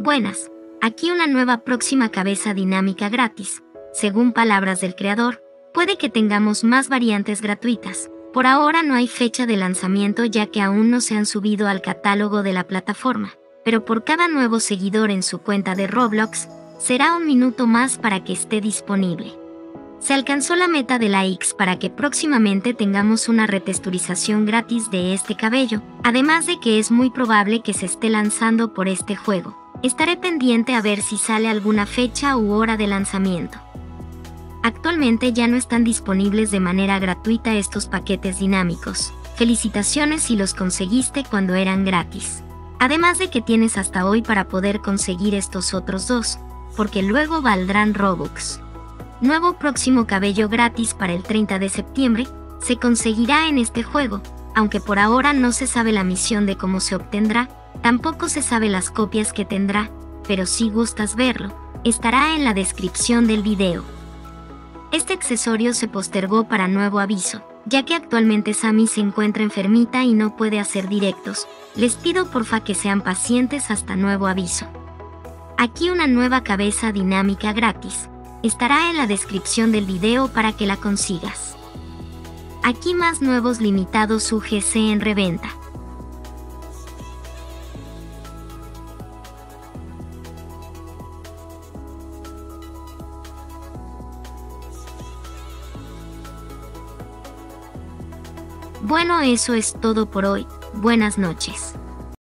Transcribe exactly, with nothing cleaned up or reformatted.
Buenas, aquí una nueva próxima cabeza dinámica gratis. Según palabras del creador, puede que tengamos más variantes gratuitas. Por ahora no hay fecha de lanzamiento ya que aún no se han subido al catálogo de la plataforma, pero por cada nuevo seguidor en su cuenta de Roblox, será un minuto más para que esté disponible. Se alcanzó la meta de likes para que próximamente tengamos una retexturización gratis de este cabello, además de que es muy probable que se esté lanzando por este juego. Estaré pendiente a ver si sale alguna fecha u hora de lanzamiento. Actualmente ya no están disponibles de manera gratuita estos paquetes dinámicos. Felicitaciones si los conseguiste cuando eran gratis. Además de que tienes hasta hoy para poder conseguir estos otros dos, porque luego valdrán Robux. Nuevo próximo cabello gratis para el treinta de septiembre, se conseguirá en este juego, aunque por ahora no se sabe la misión de cómo se obtendrá, tampoco se sabe las copias que tendrá, pero si gustas verlo, estará en la descripción del video. Este accesorio se postergó para nuevo aviso, ya que actualmente Sammy se encuentra enfermita y no puede hacer directos. Les pido porfa que sean pacientes hasta nuevo aviso. Aquí una nueva cabeza dinámica gratis. Estará en la descripción del video para que la consigas. Aquí más nuevos limitados U G C en reventa. Bueno, eso es todo por hoy. Buenas noches.